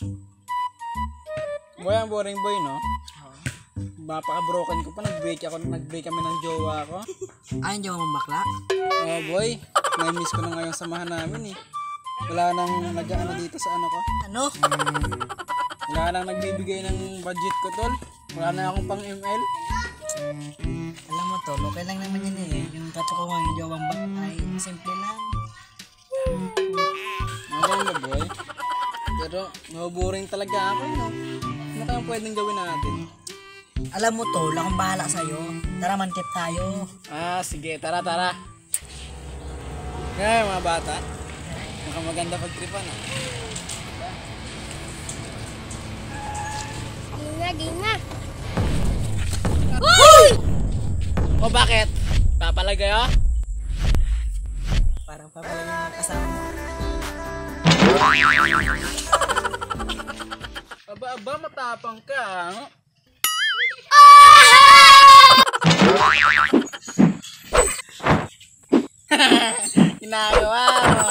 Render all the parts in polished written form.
Boy, ang boring boy, no? Mapaka-broken ko pa. Nag-break kami ng jowa ko. Ay, hindi mo bakla? Oh, boy. Na-miss ko na nga yung samahan namin, eh. Wala nang nag-ano dito sa ano ko. Ano? Wala nang nagbibigay ng budget ko, tol. Wala na akong pang ML. Alam mo tol, okay lang naman yan eh. Yung katukuhan yung jowang bak ay simple lang. Maganda, boy. Pero, boring talaga ako, no? Ano kayang pwedeng gawin natin? Alam mo tol, akong bahala sa'yo. Tara, man-tip tayo. Ah, sige. Tara. Ngayon, mga bata. Mukhang maganda pagtripan, ah. Di na. O, bakit? Papalagay, oh? Parang papalagay yung kasama mo. Aba, matapang ka, no? Ginagawa mo.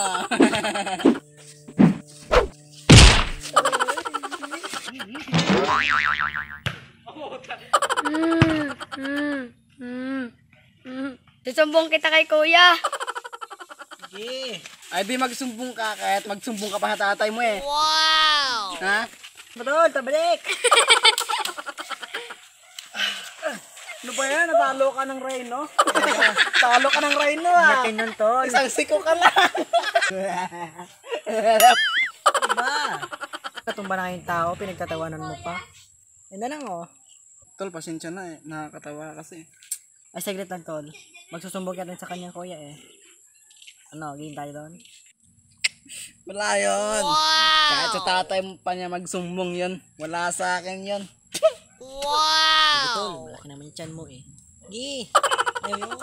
Susumbong kita kay kuya. Sige. Ay, di magsumbong ka kahit magsumbong ka pa sa tatay mo, eh. Wow! Ha? Tol, tabalik! Ano ba yan? Natalo ka ng Rhino? Talo ka ng Rhino, ah. Laki nun tol. Isang siko ka lang. Diba? Katumba na yung tao, pinagtatawanan mo pa. Yan na lang oh. Tol, pasensya na, eh. Nakakatawa kasi. Ay, saglit lang tol. Magsusumbong ka rin sa kanyang kuya eh. Ano, game tayo doon? Wala yun. Wow! Kahit sa tatay mo pa niya magsumbong yun. Wala sa akin yun. Sige tol, Wow! malaki naman yung tiyan mo eh. Gi! Ayun.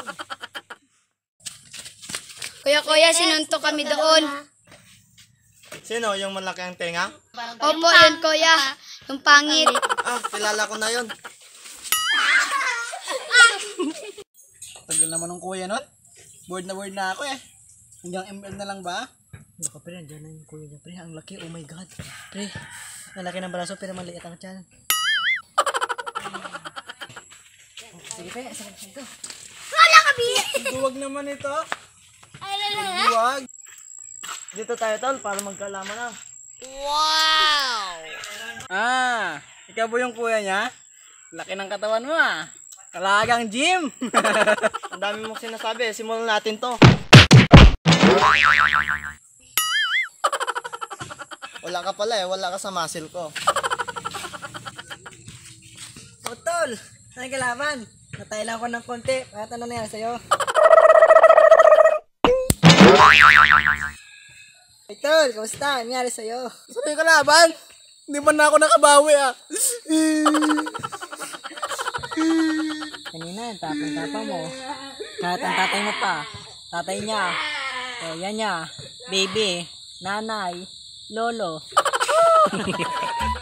Kuya, sinunto kami doon. Sino? Yung malaki ang tenga? Opo, yun kuya. Yung pangit. Ah, kilala ko na yun. Tagal naman ng kuya nun. Bored na ako, eh. Hanggang ML na lang ba? Baka pre, nandiyan na yung kuya niya pre. Ang laki, oh my god. Pre, ang laki ng braso pero maliit ang tiyan. Sige pre, asal ito. Duwag naman ito. Duwag. Dito tayo tol, para magkalaman na. Wow! Ah, ikaw po yung kuya niya? Laki ng katawan mo, ah. Kalagang gym. Ang dami mong sinasabi, simulan natin to. Wala ka pala eh, wala ka sa muscle ko. Oh tol, anong kalaban? Natay lang ako ng konti. Kahit ano na yan sa'yo. Hey tol, kamusta? Ano nangyari sa'yo? Saan yung kalaban? Hindi pa na ako nakabawi, ah. Kanina, tapang-tapang mo. Kahit ang tatay mo pa. Tatay niya. Kuya niya. Baby. Nanay. Lolo.